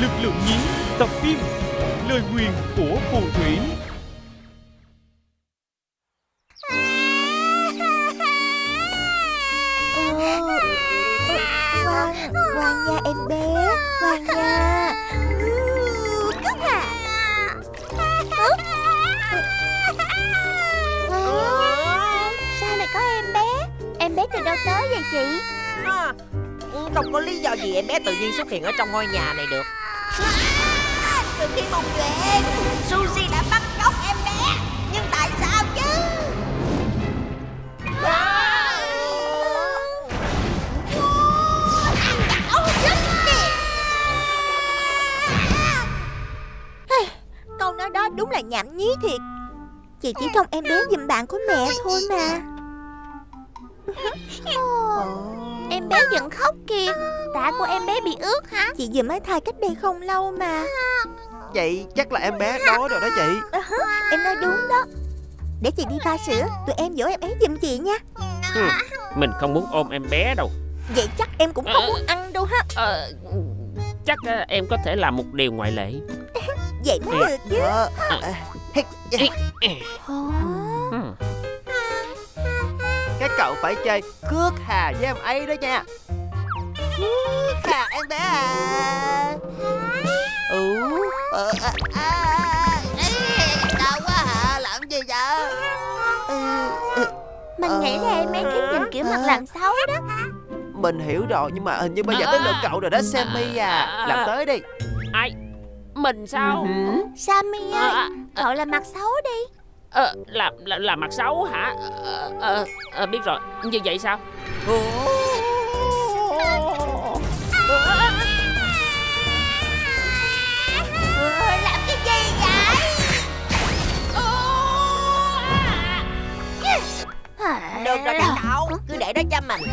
Lực lượng nhí tập phim Lời nguyền của phù thủy. Ngoan nha em bé, ngoan nha. Cất hả? Sao lại có em bé? Em bé từ đâu tới vậy chị? Không có lý do gì em bé tự nhiên xuất hiện ở trong ngôi nhà này được. Từ khi một chuyện Suzy đã bắt cóc em bé, nhưng tại sao chứ? Câu nói đó đúng là nhảm nhí thiệt. Chị chỉ trông em bé giùm bạn của mẹ thôi mà. Em bé vẫn khóc kìa. Tã của em bé bị ướt hả? Chị vừa mới thay cách đây không lâu mà. Vậy chắc là em bé đói rồi đó chị. Em nói đúng đó. Để chị đi pha sữa, tụi em dỗ em ấy giùm chị nha. Mình không muốn ôm em bé đâu. Vậy chắc em cũng không muốn ăn đâu ha. Chắc em có thể làm một điều ngoại lệ. Vậy mới được chứ. Các cậu phải chơi cước hà với em ấy đó nha. Cước hà em bé à. Đau quá hả? Làm gì vậy? Mình nghĩ là em ấy thích nhìn kiểu mặt làm xấu đó. Mình hiểu rồi, nhưng mà hình như bây giờ tới lượt cậu rồi đó Sammy à. Làm tới đi. Ai? Mình sao? Sammy ơi, cậu làm mặt xấu đi. Là mặt xấu hả? Biết rồi. Như vậy sao? Làm cái gì vậy? Được rồi các cậu, cứ để đó cho mình.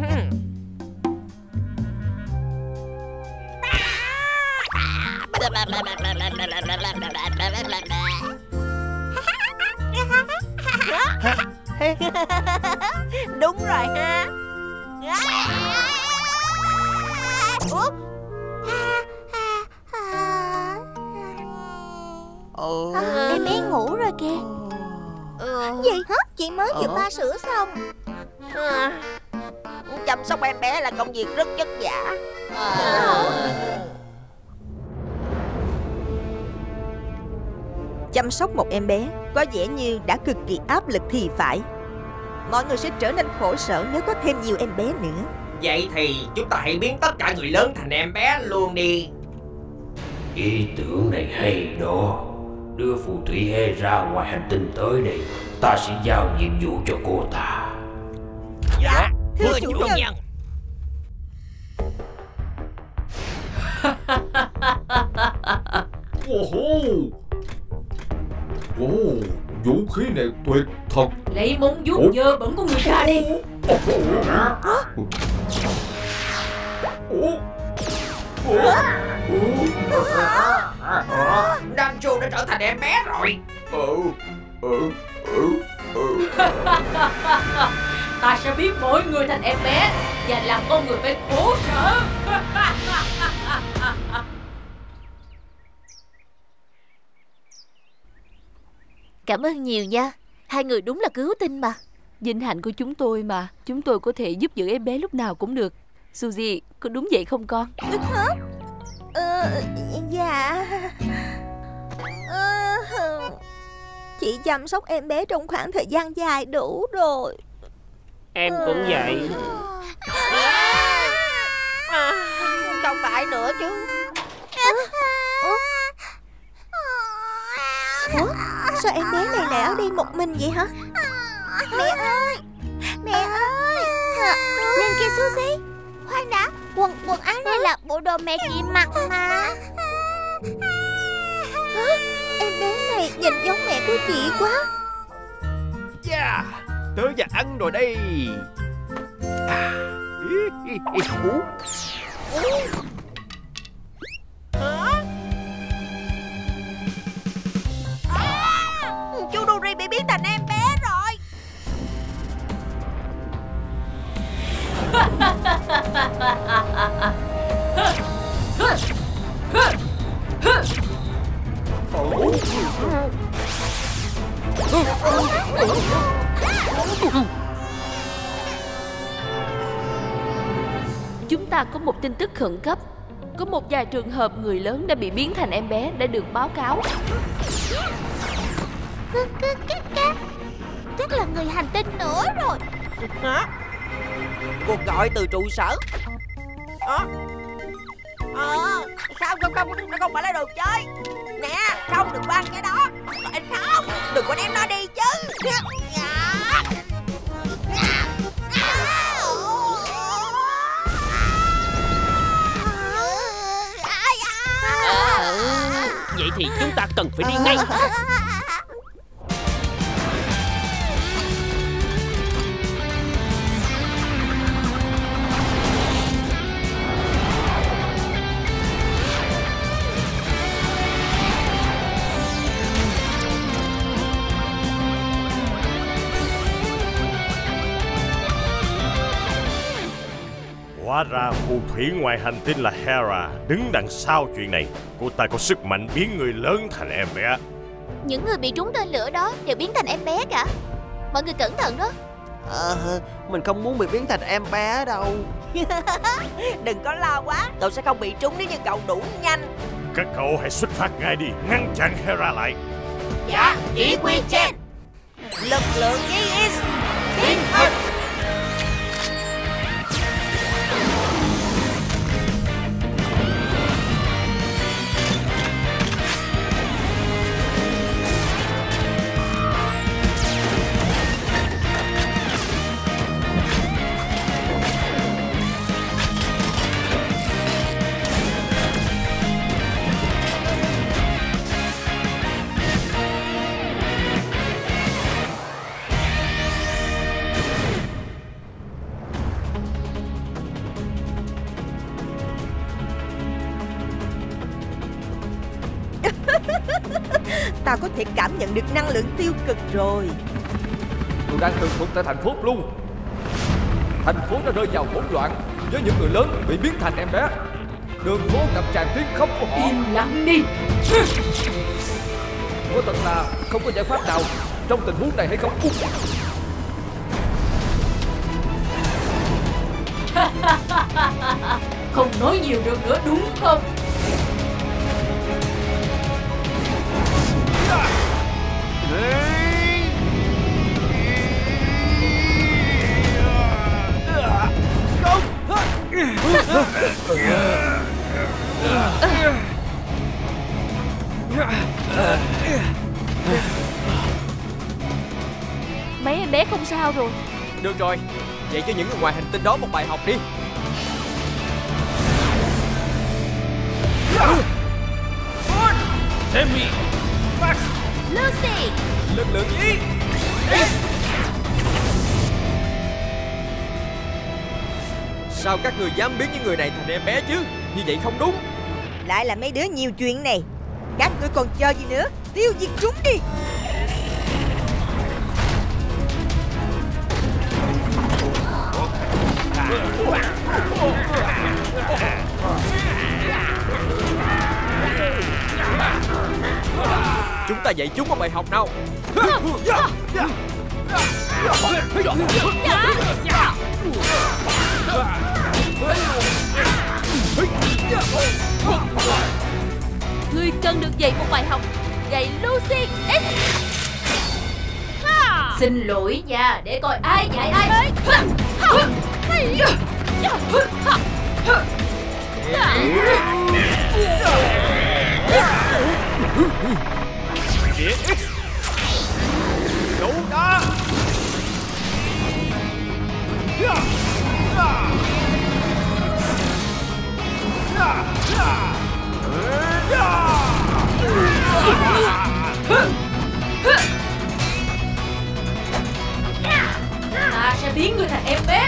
Đúng rồi ha. Em bé ngủ rồi kìa. Gì hả? Chị mới vừa pha sữa xong. Chăm sóc em bé là công việc rất vất vả. Chăm sóc một em bé có vẻ như đã cực kỳ áp lực thì phải. Mọi người sẽ trở nên khổ sở nếu có thêm nhiều em bé nữa. Vậy thì chúng ta hãy biến tất cả người lớn thành em bé luôn đi. Ý tưởng này hay đó. Đưa phù thủy Hê ra ngoài hành tinh tới đây. Ta sẽ giao nhiệm vụ cho cô ta. Dạ, thưa chủ nhân. Vũ khí này tuyệt thật. Lấy móng vuốt dơ bẩn của người ra đi. Nam Chu đã trở thành em bé rồi. Ta sẽ biến mỗi người thành em bé và làm con người phải khổ sở. Cảm ơn nhiều nha. Hai người đúng là cứu tinh mà. Vinh hạnh của chúng tôi mà. Chúng tôi có thể giúp giữ em bé lúc nào cũng được. Suzy, có đúng vậy không con? Hả? Dạ. Chị chăm sóc em bé trong khoảng thời gian dài đủ rồi. Em cũng vậy. Không phải nữa chứ. Ủa? Sao em bé này lại ở đây một mình vậy hả? Mẹ ơi! Mẹ ơi! Nhìn kìa Suzy! Khoan đã! Quần áo này là bộ đồ mẹ chị mặc mà. Em bé này nhìn giống mẹ của chị quá. Yeah, tới giờ ăn rồi đây. Chú Dory bị biến thành em bé rồi. Chúng ta có một tin tức khẩn cấp. Có một vài trường hợp người lớn đã bị biến thành em bé đã được báo cáo. Chắc là người hành tinh nữa rồi. Hả? Cuộc gọi từ trụ sở. Không, nó không phải là đồ chơi. Nè, không, đừng có ăn cái đó. Không, đừng có đem nó đi chứ. Vậy thì chúng ta cần phải đi ngay. Hóa ra phù thủy ngoài hành tinh là Hera đứng đằng sau chuyện này. Cô ta có sức mạnh biến người lớn thành em bé. Những người bị trúng tên lửa đó đều biến thành em bé cả. Mọi người cẩn thận đó. Mình không muốn bị biến thành em bé đâu. Đừng có lo quá, cậu sẽ không bị trúng nếu như cậu đủ nhanh. Các cậu hãy xuất phát ngay đi, ngăn chặn Hera lại. Dạ, chỉ huy trên. Lực lượng GX tiến hành. Ta có thể cảm nhận được năng lượng tiêu cực rồi. Tôi đang tường thuật tại thành phố Blue. Thành phố đã rơi vào hỗn loạn với những người lớn bị biến thành em bé. Đường phố ngập tràn tiếng khóc của họ. Im lặng đi. Có thật là không có giải pháp nào trong tình huống này hay không? Không nói nhiều được nữa đúng không? Mấy em bé không sao rồi. Được rồi, dạy cho những người ngoài hành tinh đó một bài học đi. Sammy, Max, Lucy, lực lượng Y. Sao các người dám biến những người này thành em bé chứ? Như vậy không đúng. Lại là mấy đứa nhiều chuyện này. Các ngươi còn chờ gì nữa? Tiêu diệt chúng đi. Chúng ta dạy chúng một bài học nào. Ngươi cần được dạy một bài học. Gậy Lucy X. Xin lỗi nha, để coi ai dạy ai. Địa X, đấu đá. Ta sẽ biến ngươi thành em bé.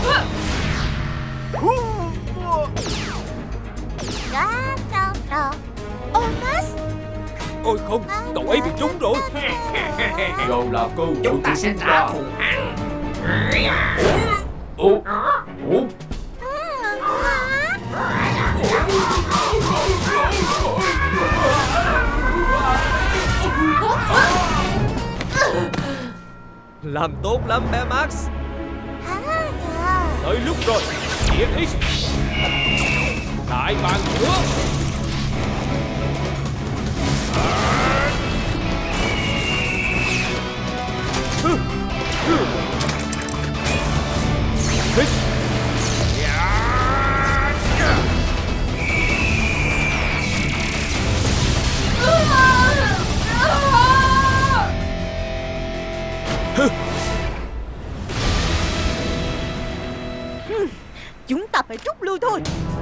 Omas. Ôi không, cậu ấy bị trúng rồi. Giờ là cơ hội Chúng ta sẽ trả thù hắn. Làm tốt lắm bé Max. Tới lúc rồi. Điện X đại bàng lửa. Chúng ta phải rút lui thôi.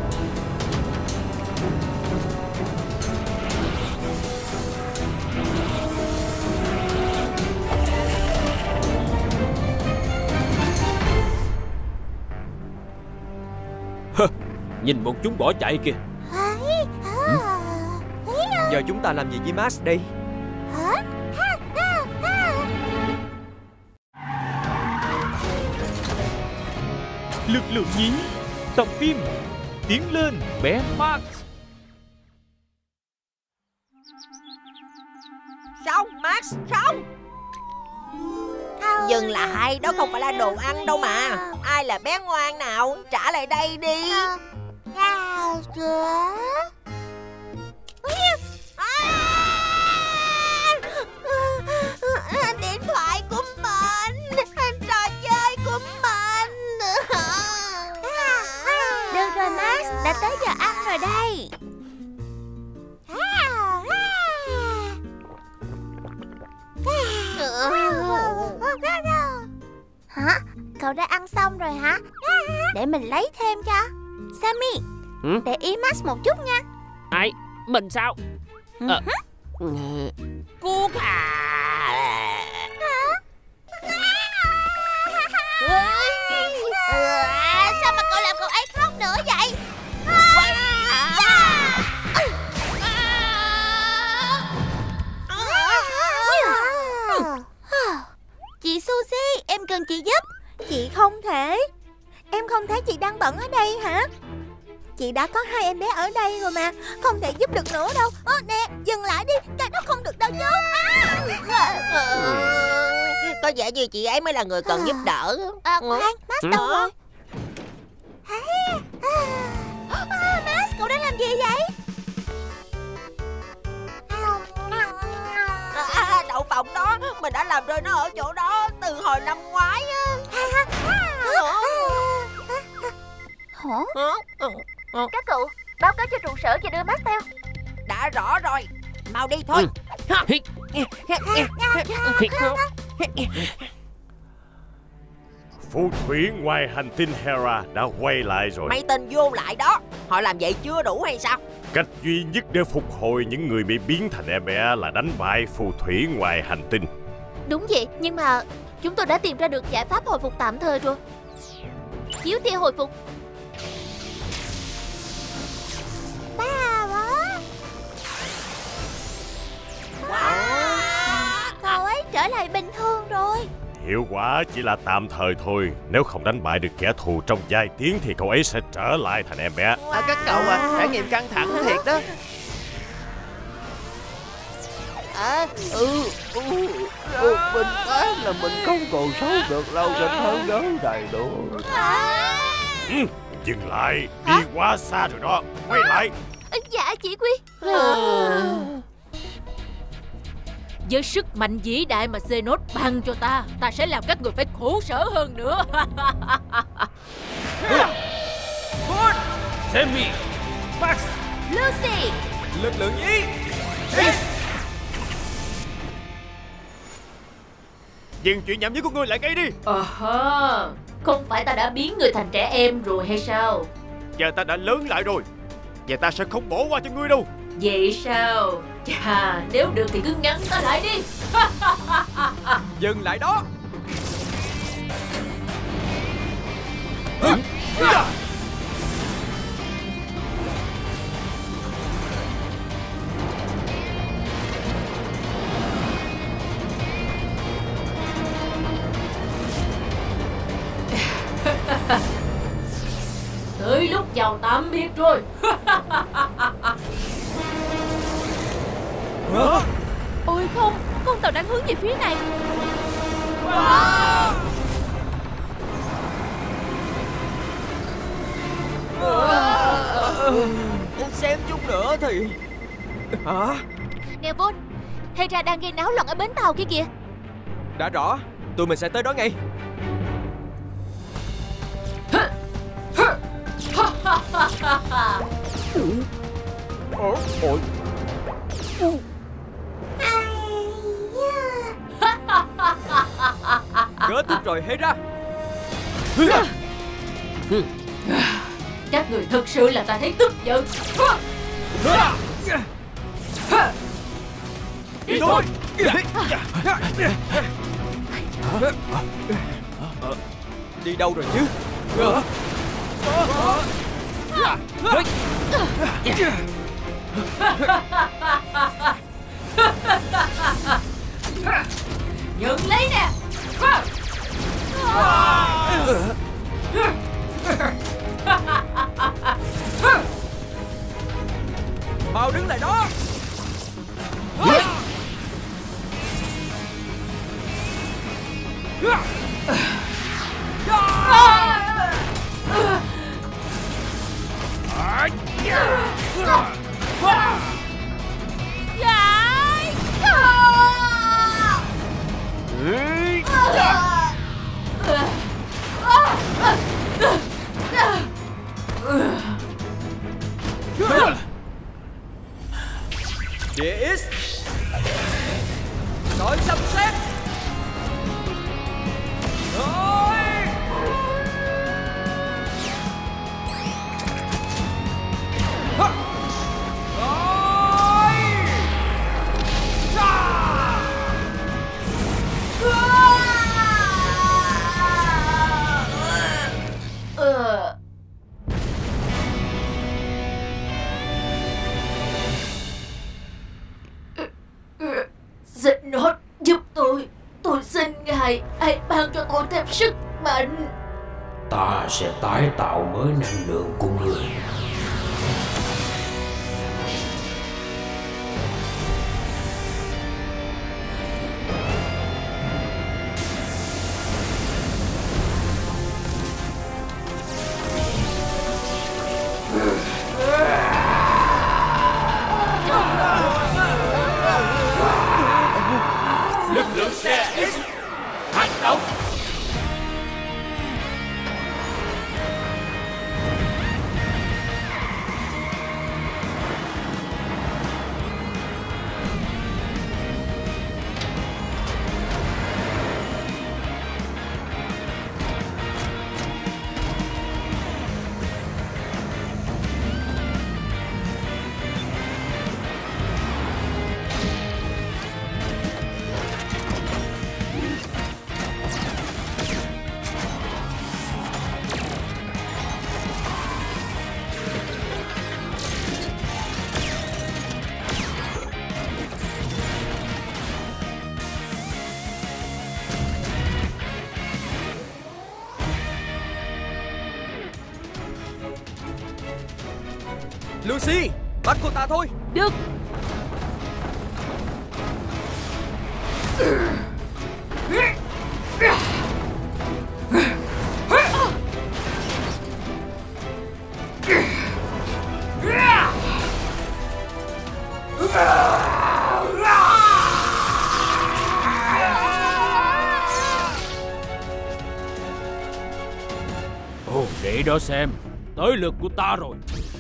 Nhìn bọn chúng bỏ chạy kìa. Giờ chúng ta làm gì với Max đây? Lực lượng nhí, tập phim Tiến lên bé Max. Không, Max, không. Dừng lại, đó không phải là đồ ăn đâu mà. Ai là bé ngoan nào, trả lại đây đi. Điện thoại của mình, trò chơi của mình. Được rồi Max, đã tới giờ ăn rồi đây. Hả? Cậu đã ăn xong rồi hả? Để mình lấy thêm cho. Sammy, để ý Max một chút nha. Ai? Mình sao? Cuốc à? Sao mà cậu làm cậu ấy khóc nữa vậy? Chị Suzy, em cần chị giúp. Chị không thể. Em không thấy chị đang bận ở đây hả? Chị đã có 2 em bé ở đây rồi mà. Không thể giúp được nữa đâu. Nè, dừng lại đi. Cái đó không được đâu chứ. Có vẻ như chị ấy mới là người cần giúp đỡ. Khoan, Max đâu rồi? Max, cậu đang làm gì vậy? Đậu phộng đó, mình đã làm rơi nó ở chỗ đó từ hồi năm ngoái á. Các cậu, báo cáo cho trụ sở và đưa Max theo. Đã rõ rồi, mau đi thôi. Phù thủy ngoài hành tinh Hera đã quay lại rồi. Mấy tên vô lại đó, họ làm vậy chưa đủ hay sao? Cách duy nhất để phục hồi những người bị biến thành em bé là đánh bại phù thủy ngoài hành tinh. Đúng vậy, nhưng mà chúng tôi đã tìm ra được giải pháp hồi phục tạm thời rồi. Chiếu tia hồi phục. Cậu ấy trở lại bình thường rồi. Hiệu quả chỉ là tạm thời thôi. Nếu không đánh bại được kẻ thù trong vài tiếng thì cậu ấy sẽ trở lại thành em bé. Các cậu trải nghiệm căng thẳng thiệt đó. Mình thấy là mình không còn sống được lâu trên thế giới này nữa. Dừng lại, đi quá xa rồi đó. Quay lại. Dạ chị Quy. Với sức mạnh vĩ đại mà Xenos ban cho ta, ta sẽ làm các người phải khổ sở hơn nữa. Sammy, Max, Lucy, lực lượng nhí. Dừng chuyện nhảm nhí của ngươi lại ngay đi. Không phải ta đã biến người thành trẻ em rồi hay sao? Giờ ta đã lớn lại rồi, và ta sẽ không bỏ qua cho ngươi đâu. Vậy sao? Chà, nếu được thì cứ ngăn ta lại đi. Dừng lại đó. Tới lúc chào tạm biệt rồi. Ôi không, con tàu đang hướng về phía này. Xem chút nữa thì... Hả? Nè Vôn, Hera đang gây náo loạn ở bến tàu kia kìa. Đã rõ, tụi mình sẽ tới đó ngay. Ôi. Kết thúc rồi Hera. Các người thực sự là ta thấy tức giận. Đi thôi. Đi đâu rồi chứ? Nhận lấy nè. Mau đứng lại đó. Địa X đội sấm sét. Xehanort giúp tôi xin ngài hãy ban cho tôi thêm sức mạnh. Ta sẽ tái tạo mới năng lượng của người. Lực lượng xe X hoạt động. Lucy, bắt cô ta thôi. Được. Ồ, để đó xem. Tới lượt của ta rồi.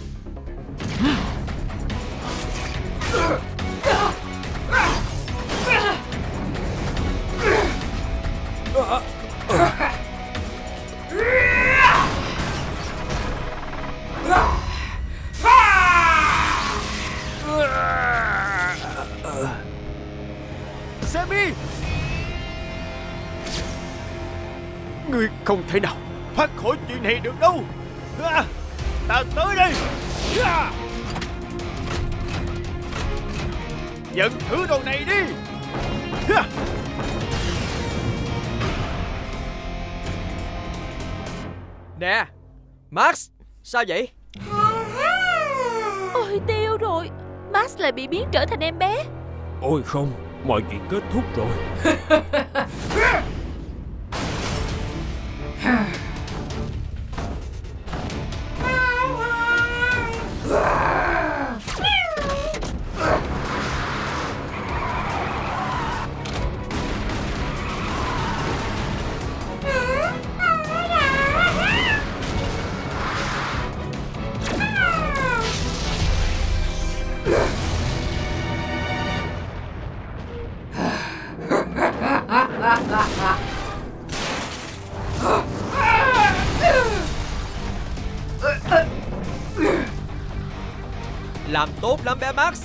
Sammy, ngươi không thể nào thoát khỏi chuyện này được đâu. Ta tới đây. Nhận thứ đồ này đi. Nè, Max, sao vậy? Ôi tiêu rồi, Max lại bị biến trở thành em bé. Ôi không, mọi chuyện kết thúc rồi. Làm tốt lắm bé Max.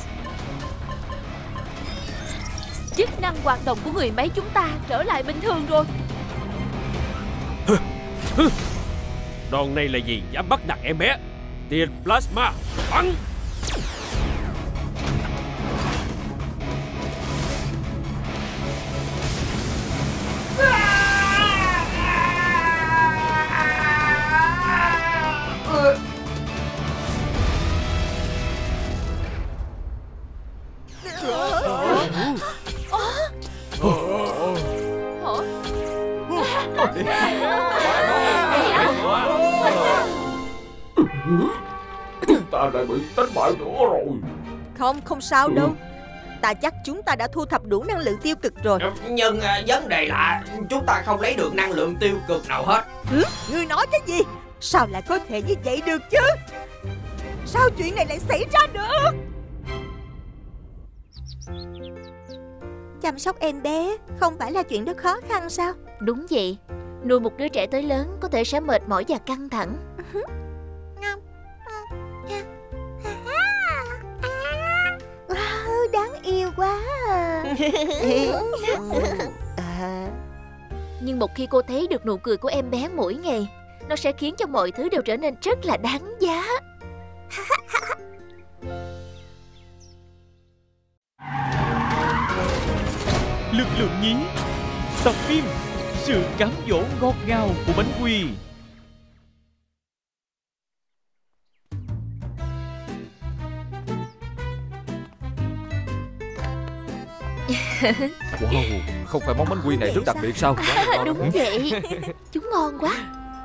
Chức năng hoạt động của người máy chúng ta trở lại bình thường rồi. Đòn này là gì dám bắt nạt em bé? Tiền plasma bắn. Chúng ta lại bị thất bại nữa rồi. Không sao đâu. Ta chắc chúng ta đã thu thập đủ năng lượng tiêu cực rồi. Nhưng vấn đề là chúng ta không lấy được năng lượng tiêu cực nào hết. Ngươi nói cái gì? Sao lại có thể như vậy được chứ? Sao chuyện này lại xảy ra được? Chăm sóc em bé không phải là chuyện rất khó khăn sao? Đúng vậy. Nuôi một đứa trẻ tới lớn có thể sẽ mệt mỏi và căng thẳng. Wow, đáng yêu quá Nhưng một khi cô thấy được nụ cười của em bé mỗi ngày, nó sẽ khiến cho mọi thứ đều trở nên rất là đáng giá. Lực lượng nhí. Tập phim Sự cám dỗ ngọt ngào của bánh quy. Wow, không phải món bánh quy này rất đặc biệt sao? Đúng vậy. Chúng ngon quá.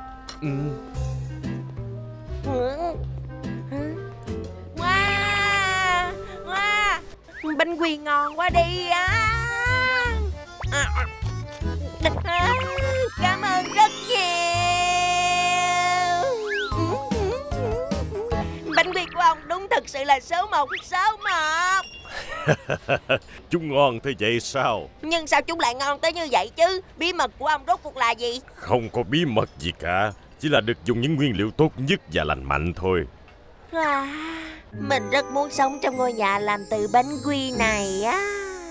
Wow, bánh quy ngon quá đi á. Cảm ơn rất nhiều. Bánh quy của ông đúng thực sự là số 1. Chúng ngon thế vậy sao? Nhưng sao chúng lại ngon tới như vậy chứ? Bí mật của ông rốt cuộc là gì? Không có bí mật gì cả. Chỉ là được dùng những nguyên liệu tốt nhất và lành mạnh thôi. Mình rất muốn sống trong ngôi nhà làm từ bánh quy này á.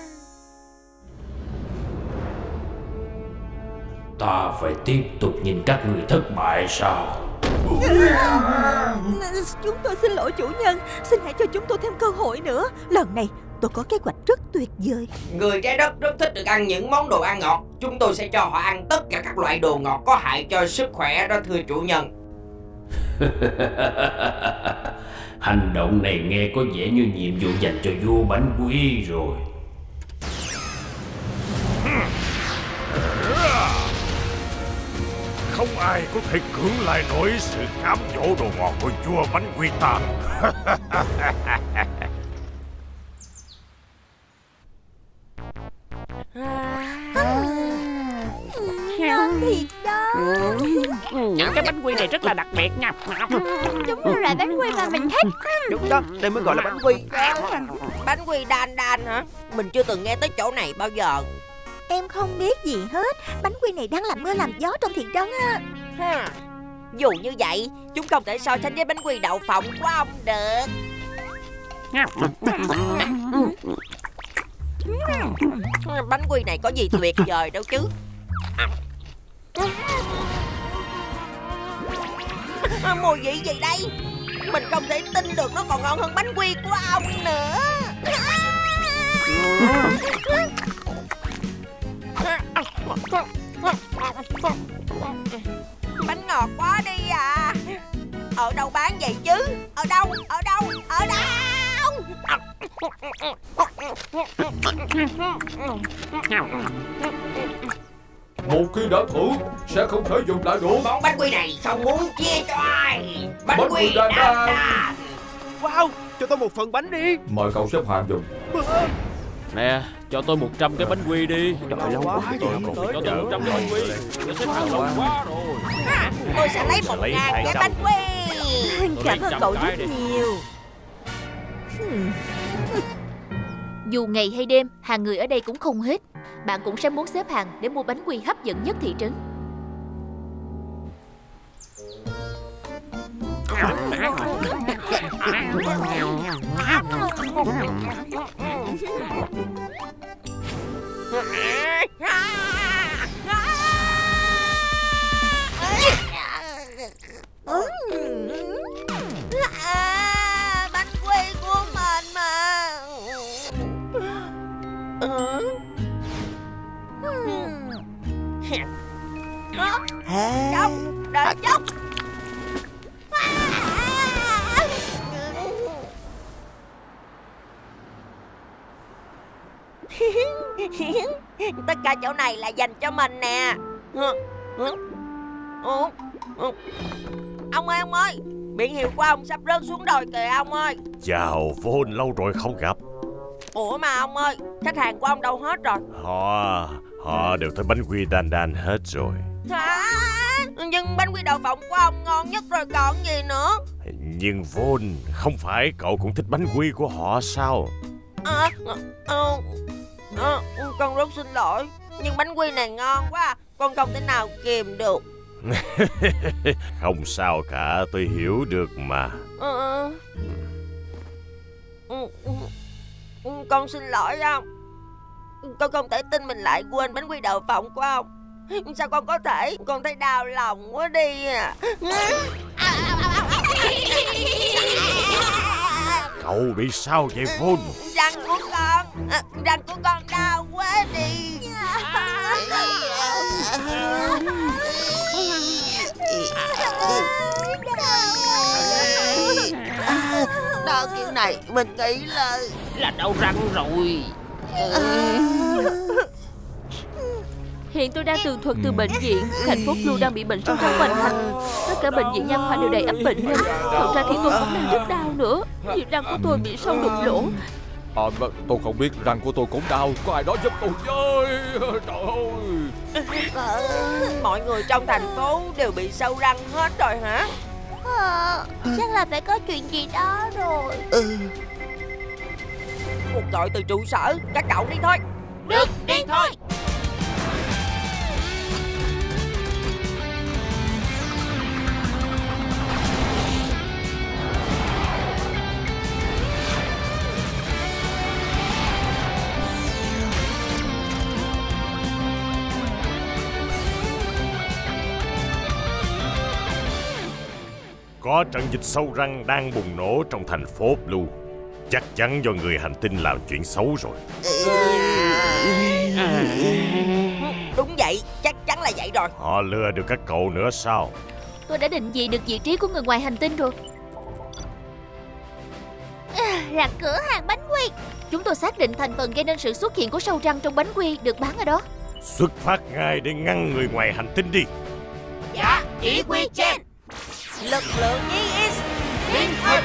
Ta phải tiếp tục nhìn các người thất bại sao? Chúng tôi xin lỗi chủ nhân. Xin hãy cho chúng tôi thêm cơ hội nữa. Lần này tôi có kế hoạch rất tuyệt vời. Người trái đất rất thích được ăn những món đồ ăn ngọt. Chúng tôi sẽ cho họ ăn tất cả các loại đồ ngọt có hại cho sức khỏe đó thưa chủ nhân. Hành động này nghe có vẻ như nhiệm vụ dành cho vua bánh quy rồi. Không ai có thể cưỡng lại nổi sự cám dỗ đồ ngọt của vua bánh quy ta. Ngon thiệt đó. Những cái bánh quy này rất là đặc biệt nha. Đúng là loại bánh quy mà mình thích. Đúng đó, đây mới gọi là bánh quy. Bánh quy đan đan hả? Mình chưa từng nghe tới chỗ này bao giờ. Em không biết gì hết. Bánh quy này đang làm mưa làm gió trong thị trấn á. Dù như vậy, chúng không thể so sánh với bánh quy đậu phộng của ông được. Bánh quy này có gì tuyệt vời đâu chứ. Mùi vị gì đây? Mình không thể tin được nó còn ngon hơn bánh quy của ông nữa. Bánh ngọt quá đi à. Ở đâu bán vậy chứ? Ở đâu? Ở đâu? Ở đâu? Một khi đã thử sẽ không thể dùng lại được. Món bánh quy này không muốn chia cho ai. Bánh Bánh quy quy đan đan đan. đan. Wow, cho tôi một phần bánh đi. Mời cậu xếp hàng giùm. Nè, cho tôi 100 cái bánh quy đi. Trời, lâu quá vậy. Cho tôi 100 cái bánh quy. Tôi xếp hàng lâu quá rồi. Tôi sẽ lấy 1000 cái bánh quy. Cảm ơn cậu rất nhiều. Dù ngày hay đêm, hàng người ở đây cũng không hết. Bạn cũng sẽ muốn xếp hàng để mua bánh quy hấp dẫn nhất thị trấn. Bánh quy của mình mà. Không, đợi chút. Tất cả chỗ này là dành cho mình nè. Ông ơi, biển hiệu của ông sắp rớt xuống đồi kìa ông ơi. Chào Vôn, lâu rồi không gặp. Ủa mà ông ơi, khách hàng của ông đâu hết rồi? Họ đều thấy bánh quy đan đan hết rồi. Hả? Nhưng bánh quy đậu phộng của ông ngon nhất rồi còn gì nữa. Nhưng Vôn, không phải cậu cũng thích bánh quy của họ sao? Con rất xin lỗi, nhưng bánh quy này ngon quá, con không thể nào kìm được. Không sao cả, tôi hiểu được mà. Con xin lỗi ông. Con không thể tin mình lại quên bánh quy đậu phộng của ông. Sao con có thể? Con thấy đau lòng quá đi à. Cậu bị sao vậy Vôn? Răng của con đau quá đi. Đau kiểu này mình nghĩ là đau răng rồi. Hiện tôi đang tường thuật từ bệnh viện. Thành phố Blue đang bị bệnh sâu răng hoành hành. Tất cả bệnh viện nha khoa đều đầy ắp bệnh nhân. Thật ra thì tôi cũng đang rất đau nữa. Vì răng của tôi bị sâu đục lỗ. Tôi không biết, răng của tôi cũng đau. Có ai đó giúp tôi với. Trời ơi. Mọi người trong thành phố đều bị sâu răng hết rồi hả? Chắc là phải có chuyện gì đó rồi. Cuộc gọi từ trụ sở. Các cậu đi thôi. Được, đi thôi. Có trận dịch sâu răng đang bùng nổ trong thành phố Blue. Chắc chắn do người hành tinh làm chuyện xấu rồi. Đúng vậy, chắc chắn là vậy rồi. Họ lừa được các cậu nữa sao? Tôi đã định vị được vị trí của người ngoài hành tinh rồi. Là cửa hàng bánh quy. Chúng tôi xác định thành phần gây nên sự xuất hiện của sâu răng trong bánh quy được bán ở đó. Xuất phát ngay để ngăn người ngoài hành tinh đi. Dạ, chỉ huy trên. Lực lượng Nhi X tiến hành.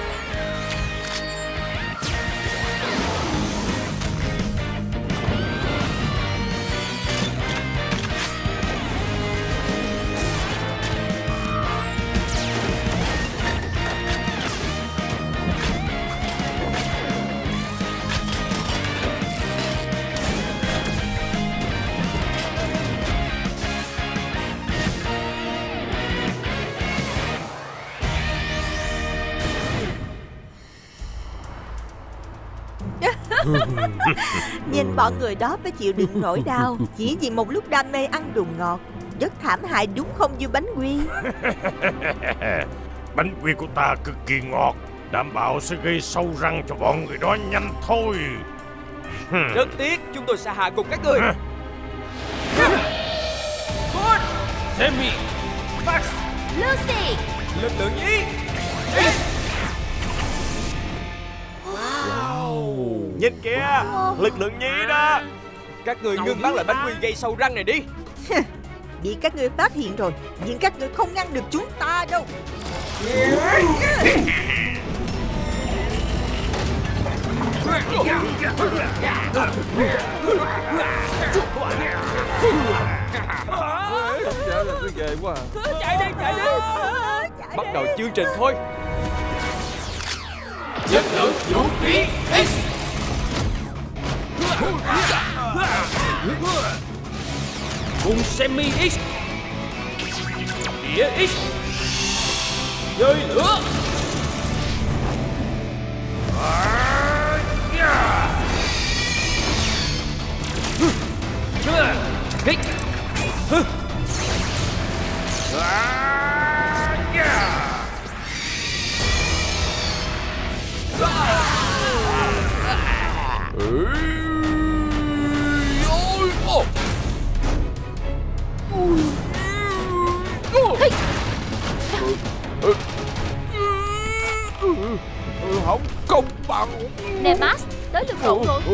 Nhìn bọn người đó phải chịu đựng nỗi đau chỉ vì một lúc đam mê ăn đồ ngọt. Rất thảm hại đúng không Dư Bánh Quy? Bánh quy của ta cực kỳ ngọt, đảm bảo sẽ gây sâu răng cho bọn người đó nhanh thôi. Rất tiếc, chúng tôi sẽ hạ gục các người. Good, Sammy, Max, Lucy, lực lượng Nhi. Nhìn kìa, lực lượng Nhi đó. Các người ngưng bắn lại bánh quy gây sâu răng này đi. Bị các ngươi phát hiện rồi, nhưng các ngươi không ngăn được chúng ta đâu. Ghê quá. Chạy đi, chạy đi. Bắt đầu chương trình thôi. Chất lượng vũ khí X. Cùng Semi X. Đĩa X. Dơi lửa. Không công bằng. Nè Max, tới lượt cậu rồi.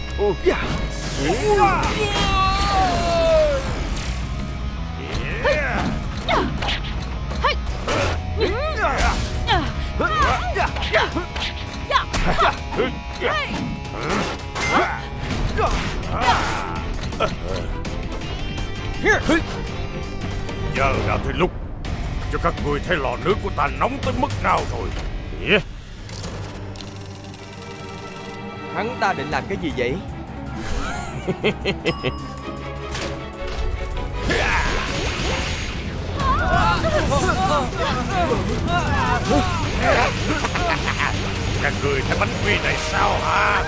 Giờ đã tới lúc cho các người thấy lò nướng của ta nóng tới mức nào rồi. Hắn ta định làm cái gì vậy? Các người thấy bánh quy này sao hả?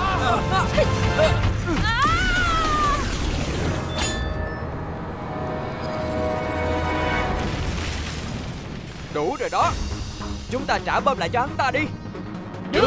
Đủ rồi đó. Chúng ta trả bom lại cho hắn ta đi. Được.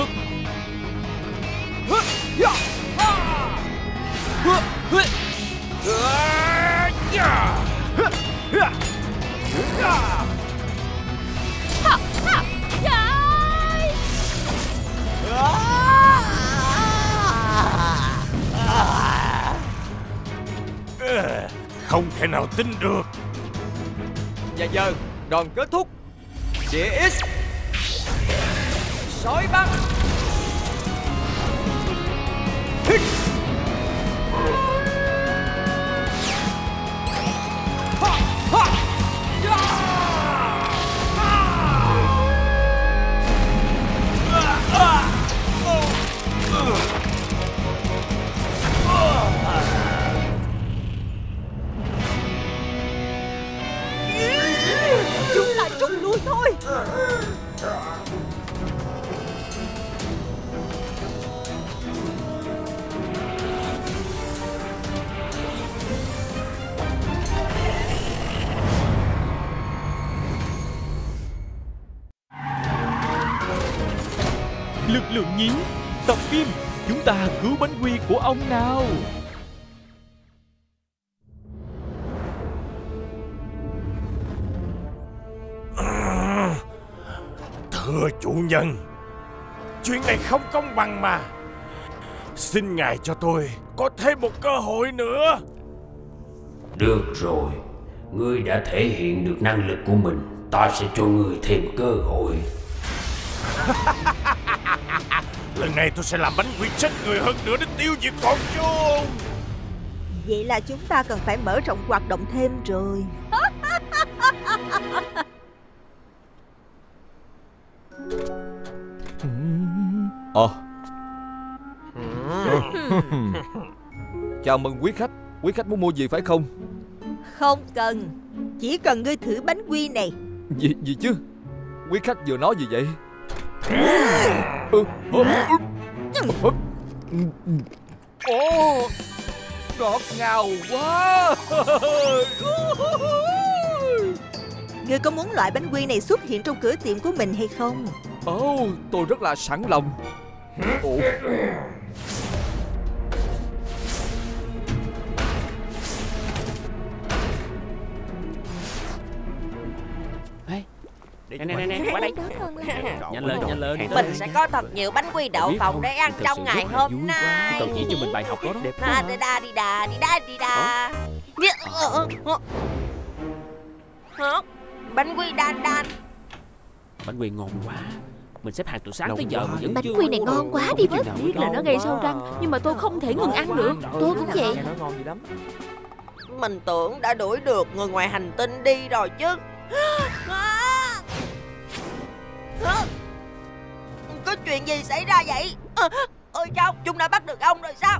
Không thể nào tin được. Và giờ đòn kết thúc. Đĩa X. Sói băng. Chúng ta rút lui thôi. Lực lượng nhí, tập phim chúng ta cứu bánh quy của ông nào. Thưa chủ nhân, chuyện này không công bằng mà. Xin ngài cho tôi có thêm một cơ hội nữa. Được rồi, ngươi đã thể hiện được năng lực của mình, ta sẽ cho ngươi thêm cơ hội. Lần này tôi sẽ làm bánh quy chết người hơn nữa để tiêu diệt bọn chúng. Vậy là chúng ta cần phải mở rộng hoạt động thêm rồi. Chào mừng quý khách. Quý khách muốn mua gì phải không? Không cần. Chỉ cần ngươi thử bánh quy này. Gì chứ? Quý khách vừa nói gì vậy? Ồ, ngọt ngào quá. Ngươi có muốn loại bánh quy này xuất hiện trong cửa tiệm của mình hay không? Ồ, tôi rất là sẵn lòng. Ồ. Đi Nè, qua đây. Nhanh lên. Mình sẽ có thật nhiều bánh quy đậu phộng để ăn trong ngày hôm nay. Cậu chỉ cho mình bài học đó. Đẹp quá. Đi đà. Bánh quy đan. Bánh quy ngon quá. Mình xếp hàng từ sáng tới giờ mà vẫn bánh quy này ngon quá đi mất. Biết là nó gây sâu răng, nhưng mà tôi không thể ngừng ăn được. Tôi cũng vậy. Mình tưởng đã đuổi được người ngoài hành tinh đi rồi chứ. Có chuyện gì xảy ra vậy? Ôi chao, chúng đã bắt được ông rồi sao?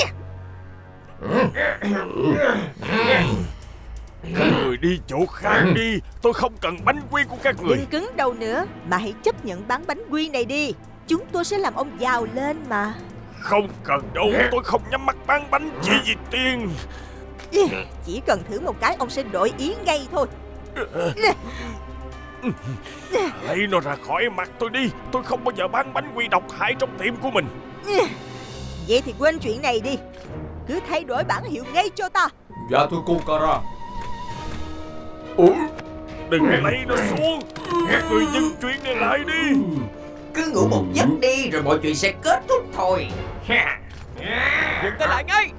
Các người đi chỗ khác đi. Tôi không cần bánh quy của các người. Đừng cứng đầu nữa, mà hãy chấp nhận bán bánh quy này đi. Chúng tôi sẽ làm ông giàu lên mà. Không cần đâu, tôi không nhắm mắt bán bánh chỉ vì tiền. Chỉ cần thử một cái ông sẽ đổi ý ngay thôi. Lấy nó ra khỏi mặt tôi đi. Tôi không bao giờ bán bánh quy độc hại trong tiệm của mình. Vậy thì quên chuyện này đi. Cứ thay đổi bản hiệu ngay cho ta. Dạ thưa cô Kara. Đừng lấy nó xuống. Các người dừng chuyện này lại đi. Cứ ngủ một giấc đi rồi mọi chuyện sẽ kết thúc thôi. Dừng tay lại ngay.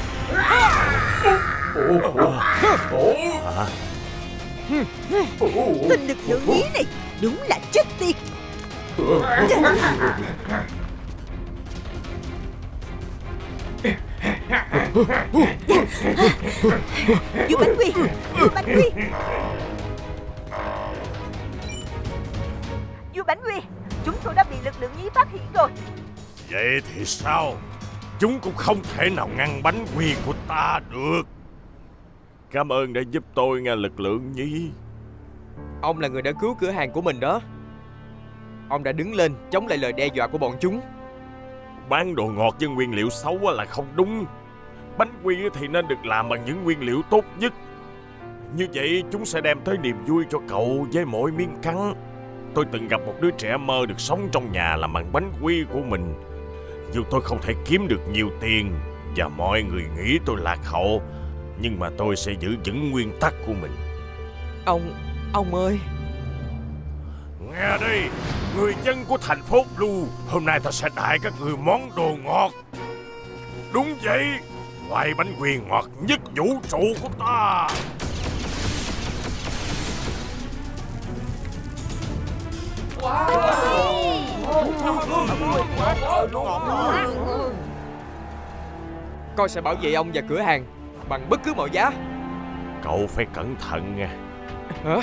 Tên lực lượng nhí này đúng là chết tiệt. Vô bánh quy. Vô bánh quy. Chúng tôi đã bị lực lượng nhí phát hiện rồi. Vậy thì sao? Chúng cũng không thể nào ngăn bánh quy của ta được. Cảm ơn đã giúp tôi nghe lực lượng nhí. Ông là người đã cứu cửa hàng của mình đó. Ông đã đứng lên chống lại lời đe dọa của bọn chúng. Bán đồ ngọt với nguyên liệu xấu là không đúng. Bánh quy thì nên được làm bằng những nguyên liệu tốt nhất. Như vậy chúng sẽ đem tới niềm vui cho cậu với mỗi miếng cắn. Tôi từng gặp một đứa trẻ mơ được sống trong nhà làm bằng bánh quy của mình. Dù tôi không thể kiếm được nhiều tiền và mọi người nghĩ tôi lạc hậu, nhưng mà tôi sẽ giữ vững nguyên tắc của mình. Ông ơi. Nghe đây, người dân của thành phố Blue, hôm nay ta sẽ đãi các người món đồ ngọt. Đúng vậy, loại bánh quy ngọt nhất vũ trụ của ta. Con sẽ bảo vệ ông và cửa hàng bằng bất cứ mọi giá. Cậu phải cẩn thận nha. Hả?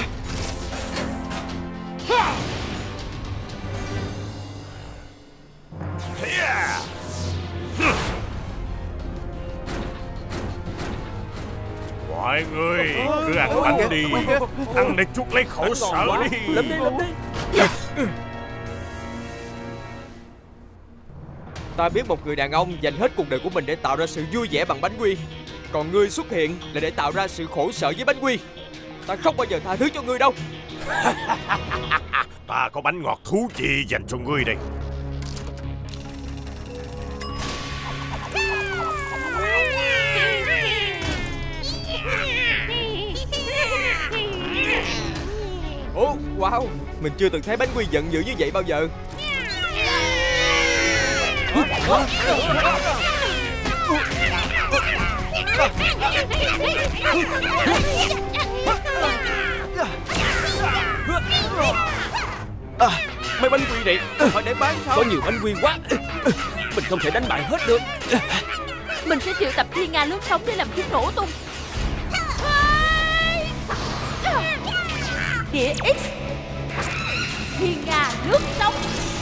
Mọi người cứ ăn bánh đi. Ăn để chuốc lấy khổ sở đi. Lấm đi. Ta biết một người đàn ông dành hết cuộc đời của mình để tạo ra sự vui vẻ bằng bánh quy. Còn ngươi xuất hiện là để tạo ra sự khổ sở với bánh quy. Ta không bao giờ tha thứ cho ngươi đâu. Ta có bánh ngọt thú vị dành cho ngươi đây. Ồ, wow, mình chưa từng thấy bánh quy giận dữ như vậy bao giờ. Mấy bánh quy này phải để bán sao? Có nhiều bánh quy quá, mình không thể đánh bại hết được. Mình sẽ triệu tập thiên nga lướt sóng để làm chúng nổ tung. Địa X thiên nga lướt sóng.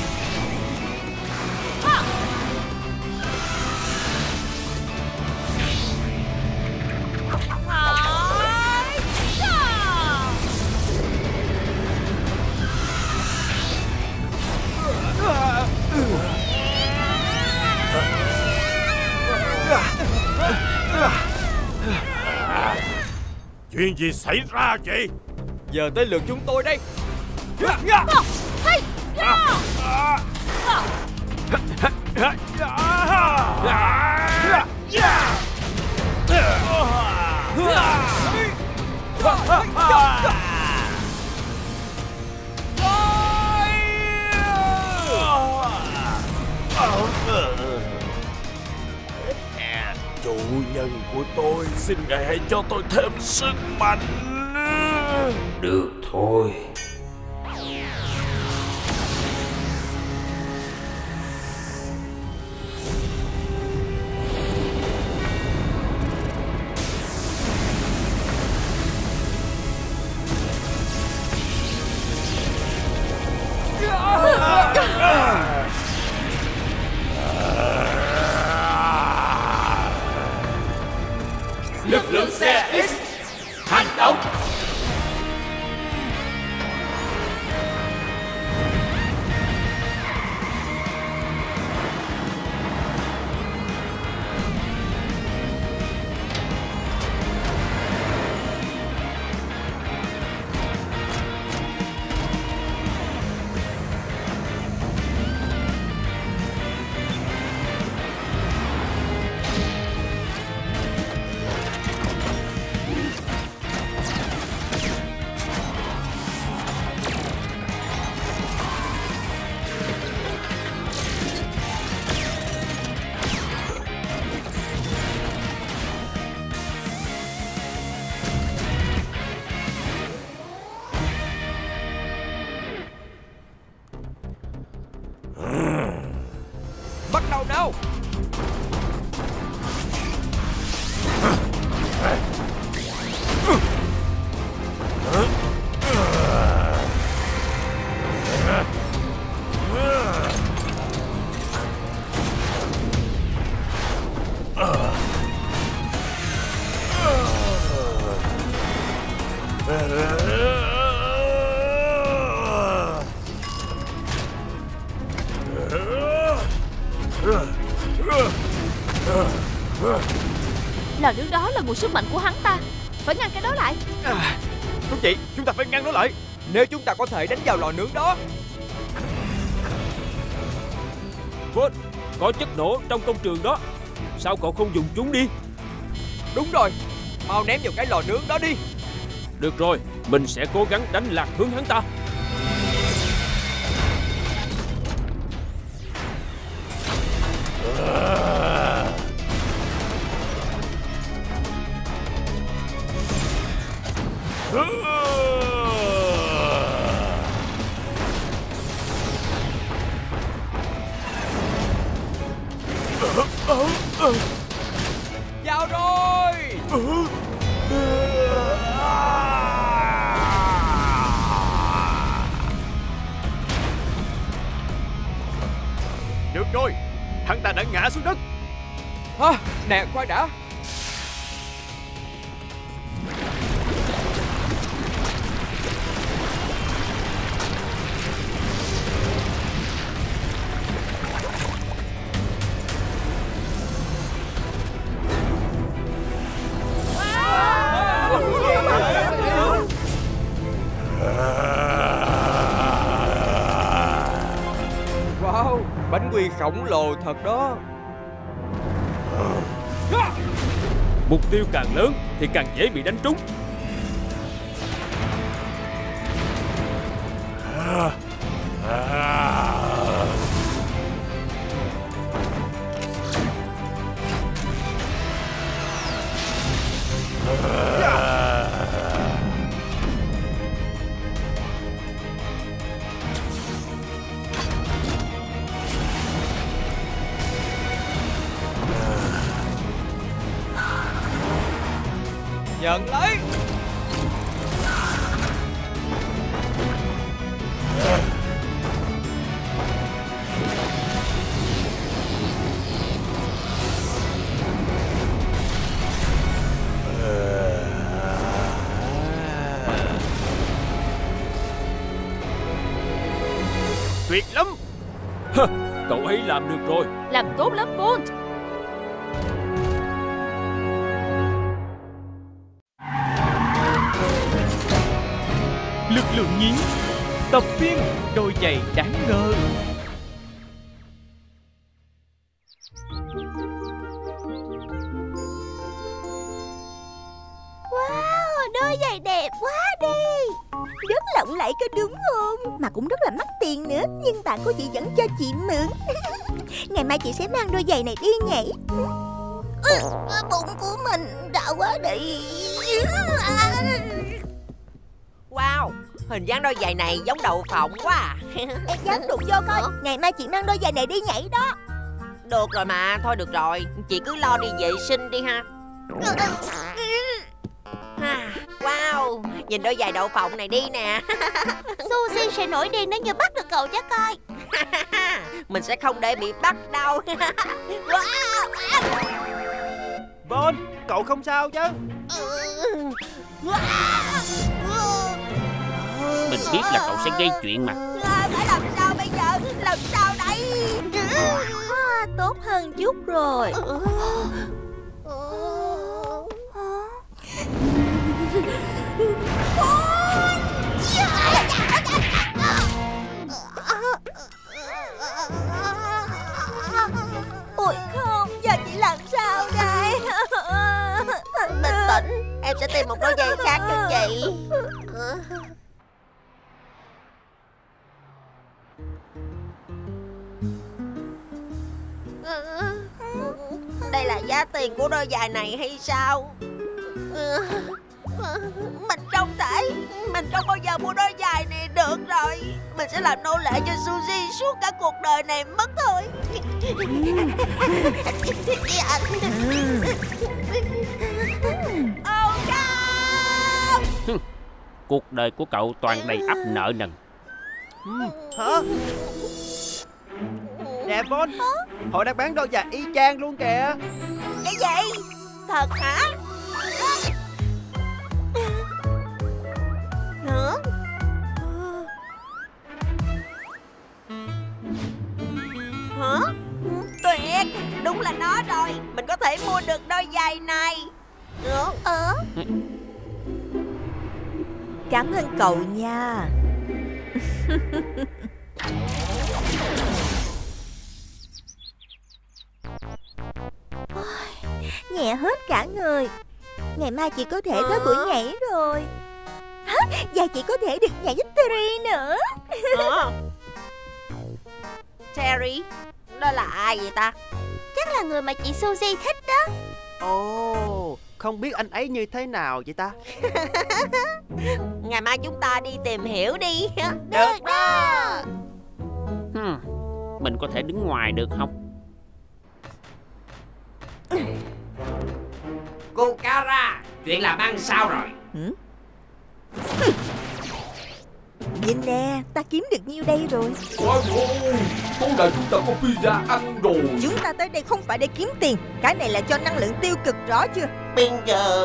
Chuyện gì xảy ra vậy? Giờ tới lượt chúng tôi đây. nhân của tôi, xin ngài hãy cho tôi thêm sức mạnh. Được thôi. Lực lượng xe X hành động. Bắt đầu nào. Lò nướng đó là nguồn sức mạnh của hắn ta, phải ngăn cái đó lại. Đúng vậy, chúng ta phải ngăn nó lại. Nếu chúng ta có thể đánh vào lò nướng đó. Vâng, có chất nổ trong công trường đó. Sao cậu không dùng chúng đi? Đúng rồi, mau ném vào cái lò nướng đó đi. Được rồi, mình sẽ cố gắng đánh lạc hướng hắn ta. Vào rồi. Được rồi, hắn ta đã ngã xuống đất. Nè, khoan đã. Wow, bánh quy khổng lồ thật đó. Mục tiêu càng lớn thì càng dễ bị đánh trúng. Nhận lấy. Tuyệt lắm. Cậu ấy làm được rồi. Làm tốt lắm, Volt. Lực lượng nhí tập phim đôi giày đáng ngờ. Wow, đôi giày đẹp quá đi. Rất lộng lẫy có đúng không? Mà cũng rất là mắc tiền nữa. Nhưng bạn của chị vẫn cho chị mượn. Ngày mai chị sẽ mang đôi giày này đi nhảy. Bụng của mình đau quá đi. Wow, hình dáng đôi giày này giống đậu phộng quá à. Em dám đụng vô coi. Ngày mai chị mang đôi giày này đi nhảy đó. Được rồi mà, thôi được rồi. Chị cứ lo đi vệ sinh đi ha. Wow, nhìn đôi giày đậu phộng này đi nè. Suzy sẽ nổi điên nếu như bắt được cậu cho coi. Mình sẽ không để bị bắt đâu. Bon, cậu không sao chứ? Mình biết là cậu sẽ gây chuyện mà. Phải làm sao bây giờ? Làm sao đây? Tốt hơn chút rồi. Ôi không, giờ chị làm sao đây? Bình tĩnh, em sẽ tìm một đôi giày khác cho chị. Đây là giá tiền của đôi giày này hay sao? Mình không bao giờ mua đôi giày này được rồi. Mình sẽ làm nô lệ cho Suzy suốt cả cuộc đời này mất thôi. Oh no! Cuộc đời của cậu toàn đầy ắp nợ nần. Hả? Nè Bon, họ đang bán đôi giày y chang luôn kìa. Cái gì? Thật hả? Hả? Hả? Tuyệt, đúng là nó rồi. Mình có thể mua được đôi giày này. Cảm ơn cậu nha. Nhẹ hết cả người. Ngày mai chị có thể tới buổi nhảy rồi. Và chị có thể được nhảy với Terry nữa. Terry? Đó là ai vậy ta? Chắc là người mà chị Suzy thích đó. Ồ, không biết anh ấy như thế nào vậy ta? Ngày mai chúng ta đi tìm hiểu đi. Được đó. Mình có thể đứng ngoài được không? Cô Kara, chuyện làm ăn sao rồi? Nhìn nè, ta kiếm được nhiêu đây rồi. Ôi ôi, tối nay chúng ta có pizza ăn rồi. Chúng ta tới đây không phải để kiếm tiền. Cái này là cho năng lượng tiêu cực, rõ chưa? Bingo.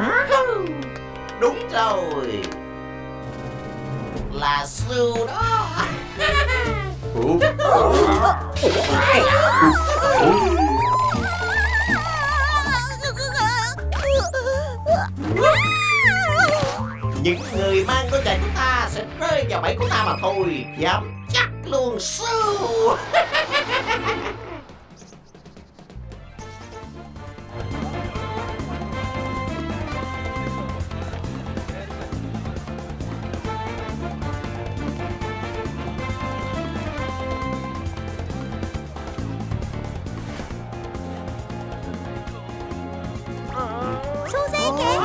Đúng rồi, là Sue đó. Những người mang đôi giày của ta sẽ rơi vào bẫy của ta mà thôi. Dám chắc luôn Sue. Suzy kìa.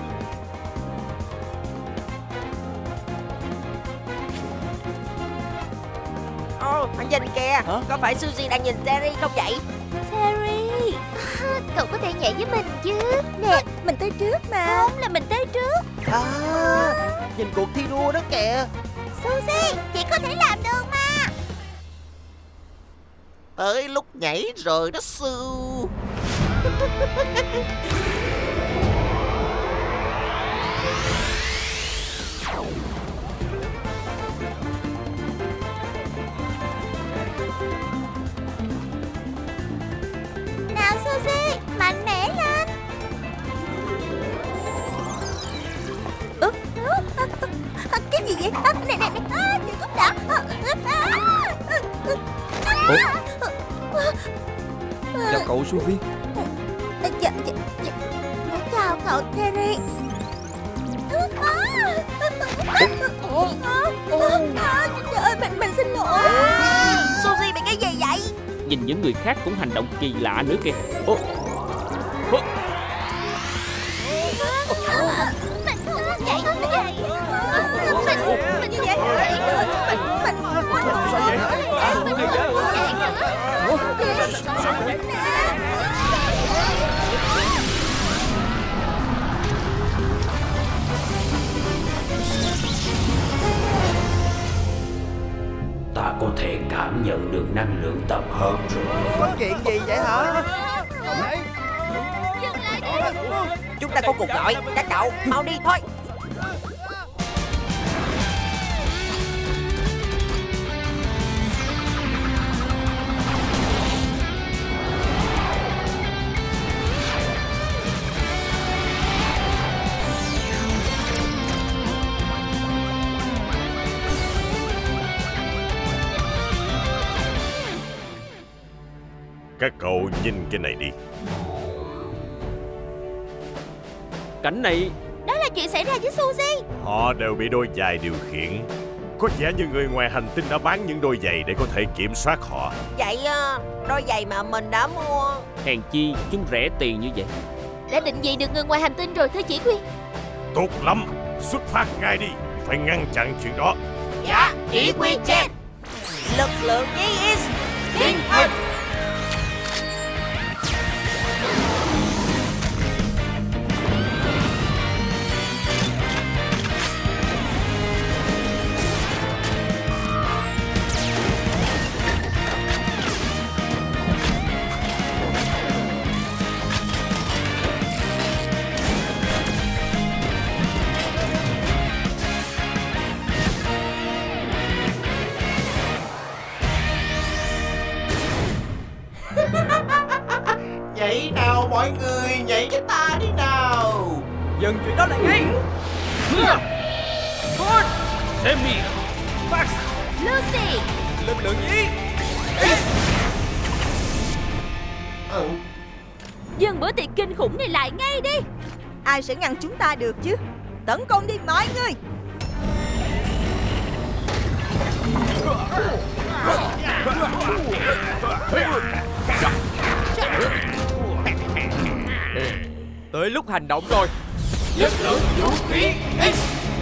Anh nhìn kìa. Có phải Suzy đang nhìn Terry không vậy? Terry, cậu có thể nhảy với mình chứ? Nè, mình tới trước mà. Không, là mình tới trước. Nhìn cuộc thi đua đó kìa. Suzy, chị có thể làm được mà. Tới lúc nhảy rồi đó Sue. Nào Suzy, mạnh mẽ lên. Cái gì vậy? Nè, chị Cúc đã. Chào cậu Sophie. Chào cậu Terry. Trời ơi, mình xin lỗi. Suzy bị cái gì vậy? Nhìn những người khác cũng hành động kỳ lạ nữa kìa. Ta có thể cảm nhận được năng lượng tập hợp rồi. Có chuyện gì vậy hả? Chúng ta có cuộc gọi. Các cậu mau đi thôi. Các cậu nhìn cái này đi. Cảnh này. Đó là chuyện xảy ra với Suzy. Họ đều bị đôi giày điều khiển. Có vẻ như người ngoài hành tinh đã bán những đôi giày để có thể kiểm soát họ. Vậy đôi giày mà mình đã mua, Hèn chi chúng rẻ tiền như vậy. Đã định vị được người ngoài hành tinh rồi thưa chỉ huy. Tốt lắm, xuất phát ngay đi. Phải ngăn chặn chuyện đó. Dạ, chỉ huy Jet. Lực lượng Is tiến hành. Nhảy nào mọi người, nhảy với ta đi nào. Dừng chuyện đó lại ngay. Sammy, Max, Lucy, lực lượng gì? Dừng bữa tiệc kinh khủng này lại ngay đi. Ai sẽ ngăn chúng ta được chứ? Tấn công đi mọi người. Tới lúc hành động rồi. Lực lượng vũ khí X.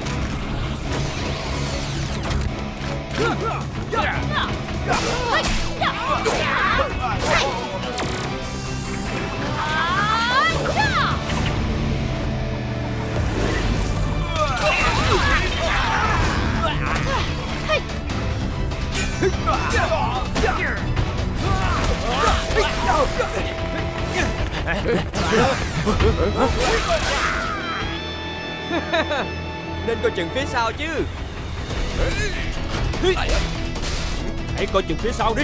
Nên coi chừng phía sau chứ. Hãy coi chừng phía sau đi.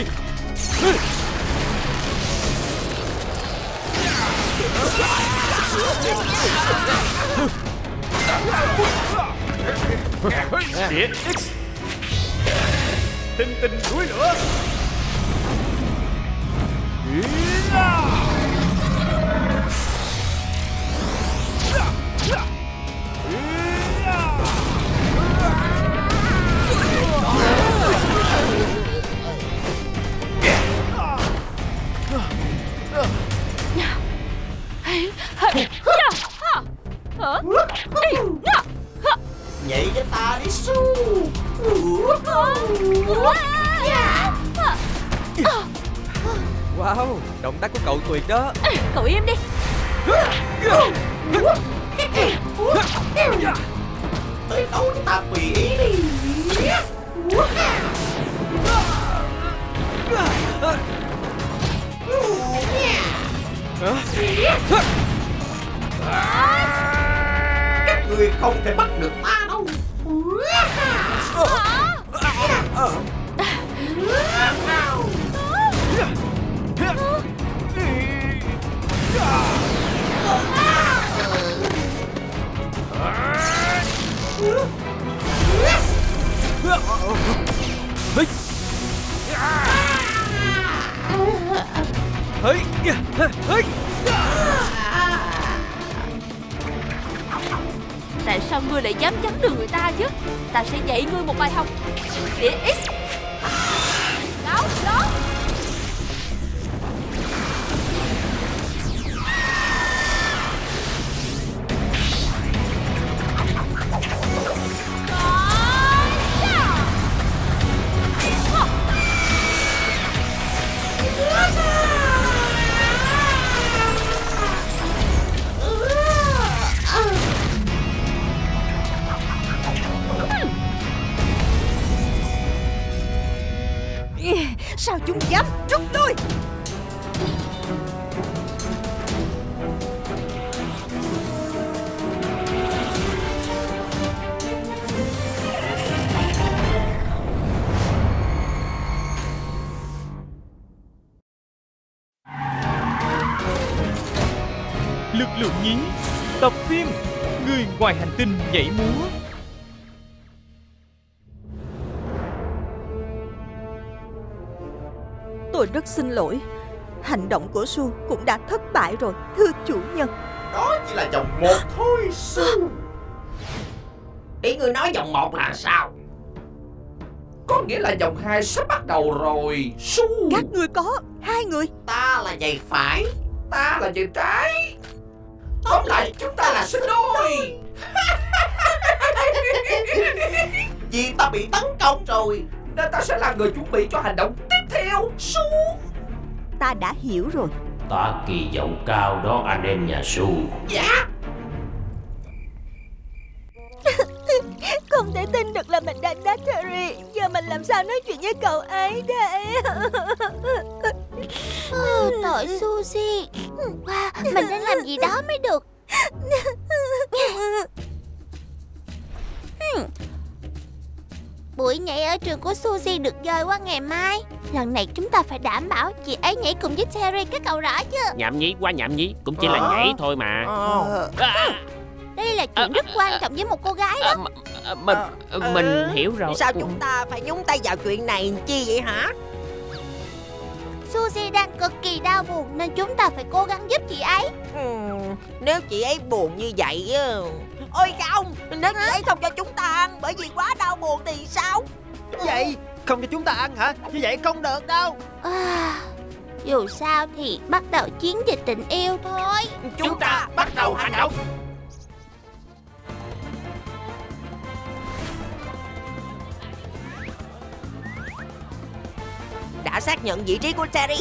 Địa X. Tinh tinh núi lửa. Nhảy với ta đi Su. Wow, động tác của cậu tuyệt đó. Cậu im đi. Tới đâu ta tùy ý đi. Các người không thể bắt được ta đâu. Tại sao ngươi lại dám chắn đường người ta chứ? Ta sẽ dạy ngươi một bài học. Địa X. Đó, đó. Sao chúng dám rút lui? Lực lượng nhí, tập phim Người ngoài hành tinh nhảy múa. Tôi rất xin lỗi. Hành động của Su cũng đã thất bại rồi, thưa chủ nhân. Đó chỉ là vòng 1 thôi, Su. Ý ngươi nói vòng 1 là sao? Có nghĩa là vòng 2 sắp bắt đầu rồi, Su. Các ngươi có 2 người. Ta là giày phải, ta là giày trái. tóm lại chúng ta là sinh đôi. Vì ta bị tấn công rồi nên ta sẽ là người chuẩn bị cho hành động tiếp theo, Su. Ta đã hiểu rồi. Ta kỳ vọng cao đó anh em nhà Su. Dạ. Không thể tin được là mình đang đánh Terry. Giờ mình làm sao nói chuyện với cậu ấy đây? Tội Suzy. Mình nên làm gì đó mới được. Buổi nhảy ở trường của Suzy được dời qua ngày mai. Lần này chúng ta phải đảm bảo chị ấy nhảy cùng với Terry, các cậu rõ chưa? Nhảm nhí quá nhảm nhí, cũng chỉ là nhảy thôi mà. Đây là chuyện rất quan trọng với một cô gái đó. Mình hiểu rồi. Sao chúng ta phải nhúng tay vào chuyện này chi vậy hả? Suzy đang cực kỳ đau buồn nên chúng ta phải cố gắng giúp chị ấy. Nếu chị ấy buồn như vậy, ôi không, nếu chị ấy không cho chúng ta ăn bởi vì quá đau buồn thì sao? Vậy không cho chúng ta ăn hả? Như vậy không được đâu. Dù sao thì bắt đầu chiến dịch tình yêu thôi. Chúng ta bắt đầu hành động. Đã xác nhận vị trí của Terry.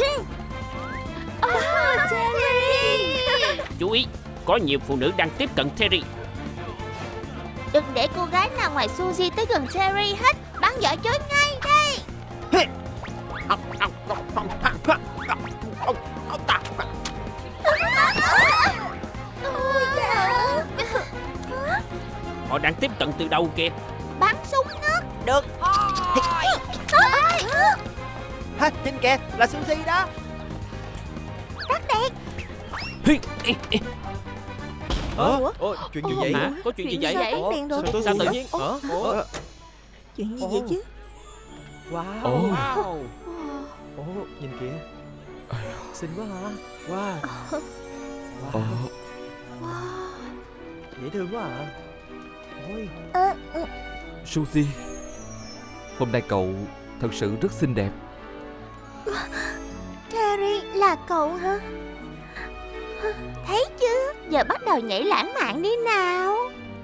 Terry! Chú ý, có nhiều phụ nữ đang tiếp cận Terry. Đừng để cô gái nào ngoài Suzy tới gần Terry hết. Bắn vỏ chối ngay đây. Họ đang tiếp cận từ đâu kìa? Bắn súng nước. Được. Ha, trên kìa là Suzy đó. Tắt đèn. Chuyện gì vậy? Hả? Có chuyện gì vậy? Sao tự nhiên? Chuyện gì vậy chứ? Wow. Nhìn kìa. Xinh quá hả? Wow. Dễ thương quá à. Ôi. Suzy, hôm nay cậu thật sự rất xinh đẹp. Terry là cậu hả? Thấy chứ, giờ bắt đầu nhảy lãng mạn đi nào.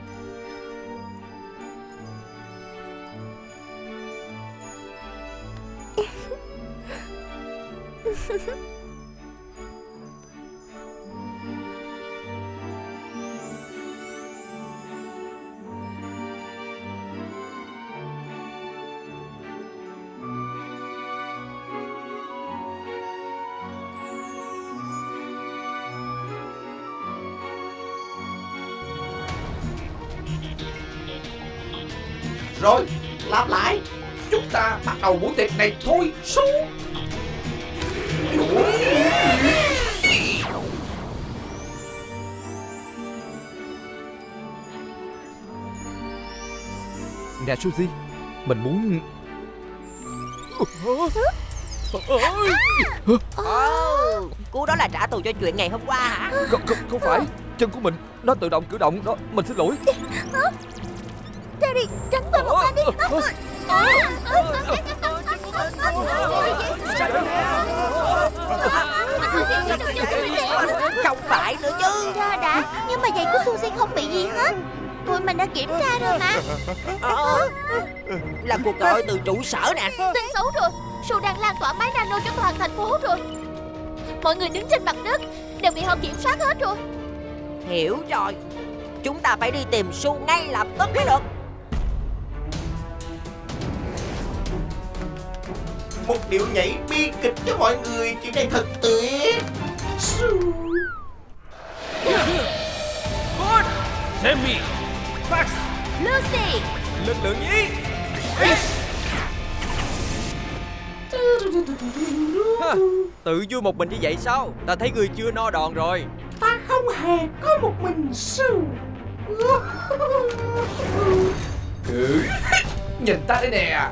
Rồi, làm lại. Chúng ta bắt đầu buổi tiệc này thôi, Su. Nè Suzy, mình muốn... Cú đó là trả thù cho chuyện ngày hôm qua hả? Không phải, chân của mình nó tự động cử động đó, mình xin lỗi. Terry, tránh qua một bên đi. Không phải nữa chứ. Ra đã, nhưng mà giày của Suzy không bị gì hết. Tụi mình đã kiểm tra rồi mà. Là cuộc gọi từ trụ sở nè. Tin xấu rồi, Su đang lan tỏa máy nano cho toàn thành phố rồi. Mọi người đứng trên mặt đất đều bị họ kiểm soát hết rồi. Hiểu rồi. Chúng ta phải đi tìm Su ngay lập tức mới được. một điệu nhảy bi kịch cho mọi người. Chuyện này thật tuyệt. Good. Sammy, Max, Lucy, lực lượng nhí. Ha, tự vui một mình như vậy sao? Ta thấy người chưa no đòn rồi. Ta không hề có một mình sư. Nhìn ta đây nè.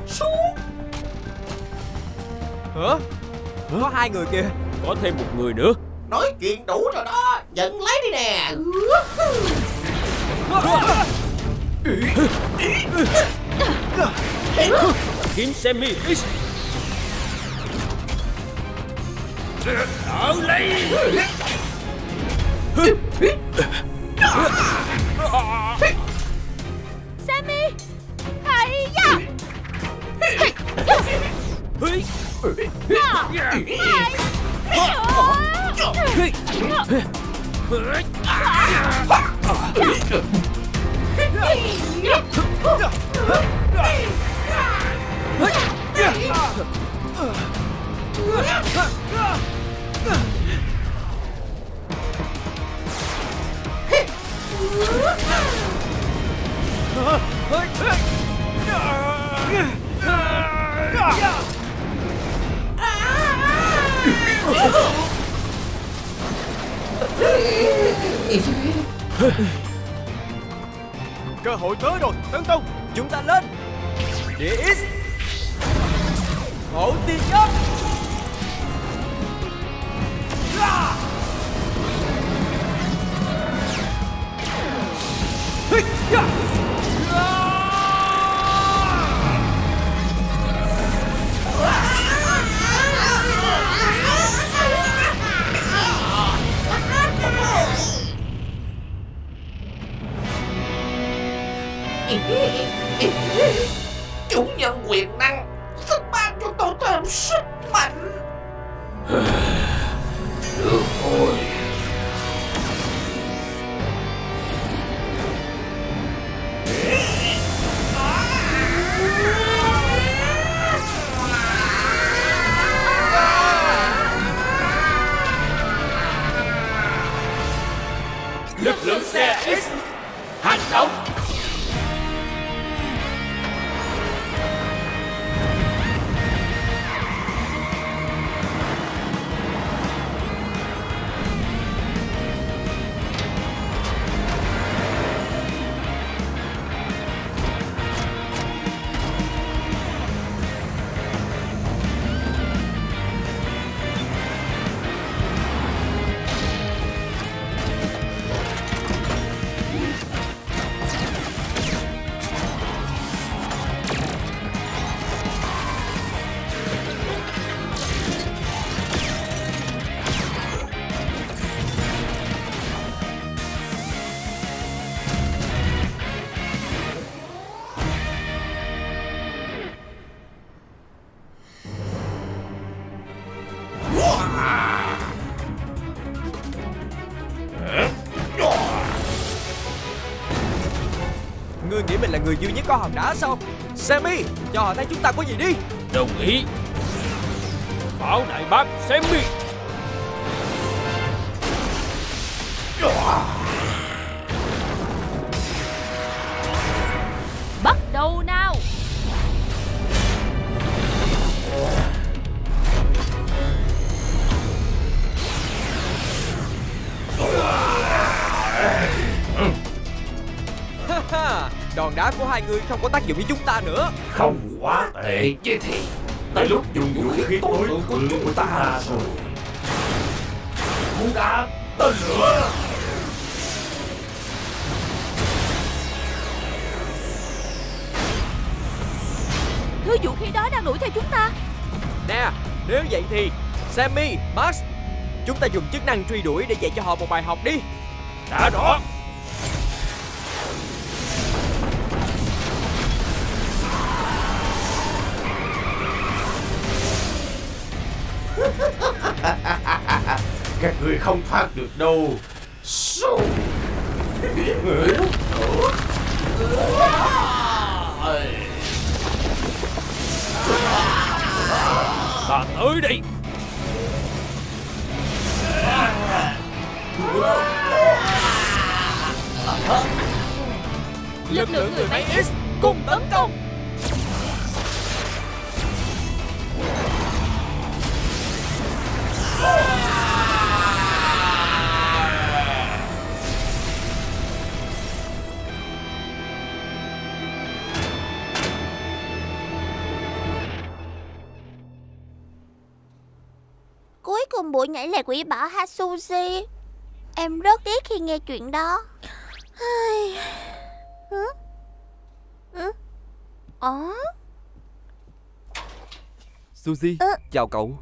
Hả? Có hai người kìa. Có thêm một người nữa. Nói chuyện đủ rồi đó. Nhận lấy đi nè. Kiếm Sammy X. Đỡ lấy. Sammy, hay da. Cơ hội tới rồi, tấn công. Chúng ta lên. DX Hổ tiên nhất. Chủ nhân quyền năng xin ban cho tôi thêm sức mạnh. Được thôi. Lực lượng xe X hành động. Ngươi nghĩ mình là người duy nhất có hòn đá sao? Sammy, cho họ thấy chúng ta có gì đi. Đồng ý. Pháo đại bác Sammy. Bắt đầu nào. Đòn đá của hai người không có tác dụng với chúng ta nữa. Không quá tệ chứ thì. Tới lúc dùng vũ khí tối thượng của ta rồi. Cú đá tên lửa. Thứ vũ khí đó đang đuổi theo chúng ta. Nè, nếu vậy thì Sammy, Max, chúng ta dùng chức năng truy đuổi để dạy cho họ một bài học đi. Đã đó. Các người không thoát được đâu. Ta tới đây. Lực lượng người máy X cùng tấn công. Cuối cùng buổi nhảy lều quỷ bỏ ha Suzy. Em rất tiếc khi nghe chuyện đó. Suzy, chào cậu.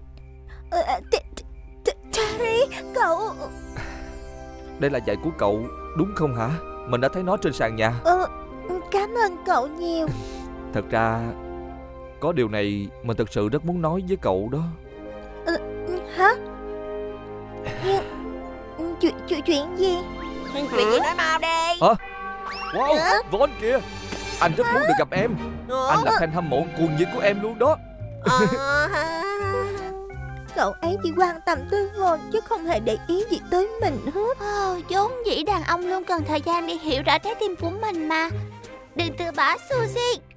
Terry, cậu... Đây là giày của cậu, đúng không hả? Mình đã thấy nó trên sàn nhà. Cảm ơn cậu nhiều. Thật ra, có điều này mình thực sự rất muốn nói với cậu đó. Hả? Chuyện gì? Chuyện gì nói mau đi. Hả? Wow, Von kìa. Anh rất muốn được gặp em. Anh là fan hâm mộ cuồng nhiệt của em luôn đó. Cậu ấy chỉ quan tâm tới Von chứ không hề để ý gì tới mình hết. Vốn dĩ đàn ông luôn cần thời gian để hiểu rõ trái tim của mình mà. Đừng từ bỏ Suzy.